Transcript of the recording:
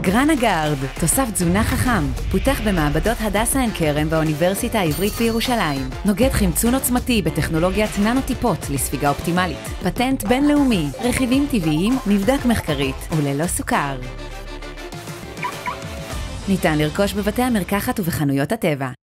גרנה גארד, תוסף תזונה חכם, פותח במעבדות הדסה עין כרם באוניברסיטה העברית בירושלים. נוגד חמצון עוצמתי בטכנולוגיית ננו-טיפות לספיגה אופטימלית. פטנט בינלאומי, רכיבים טבעיים, נבדק מחקרית וללא סוכר. ניתן לרכוש בבתי המרקחת ובחנויות הטבע.